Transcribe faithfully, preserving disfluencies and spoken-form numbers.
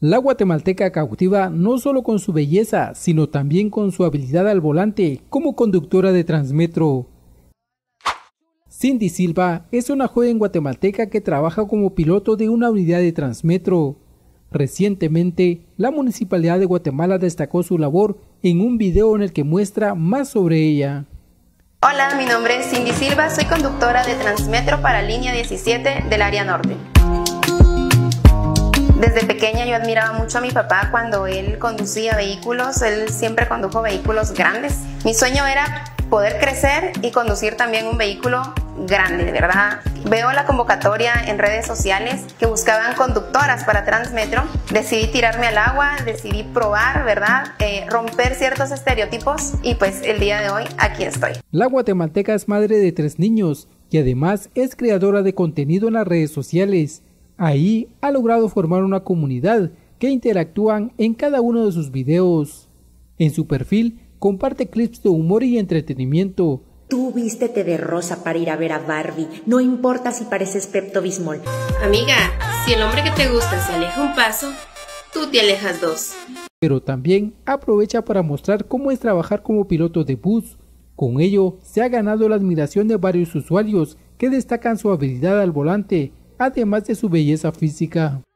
La guatemalteca cautiva no solo con su belleza, sino también con su habilidad al volante como conductora de Transmetro. Cindy Silva es una joven guatemalteca que trabaja como piloto de una unidad de Transmetro. Recientemente, la Municipalidad de Guatemala destacó su labor en un video en el que muestra más sobre ella. Hola, mi nombre es Cindy Silva, soy conductora de Transmetro para línea diecisiete del área norte. Desde pequeña yo admiraba mucho a mi papá cuando él conducía vehículos, él siempre condujo vehículos grandes. Mi sueño era poder crecer y conducir también un vehículo grande, ¿verdad? Veo la convocatoria en redes sociales que buscaban conductoras para Transmetro, decidí tirarme al agua, decidí probar, ¿verdad? Eh, romper ciertos estereotipos y pues el día de hoy aquí estoy. La guatemalteca es madre de tres niños y además es creadora de contenido en las redes sociales. Ahí ha logrado formar una comunidad que interactúan en cada uno de sus videos. En su perfil comparte clips de humor y entretenimiento. Tú vístete de rosa para ir a ver a Barbie, no importa si pareces Pepto-Bismol. Amiga, si el hombre que te gusta se aleja un paso, tú te alejas dos. Pero también aprovecha para mostrar cómo es trabajar como piloto de bus. Con ello se ha ganado la admiración de varios usuarios que destacan su habilidad al volante, además de su belleza física.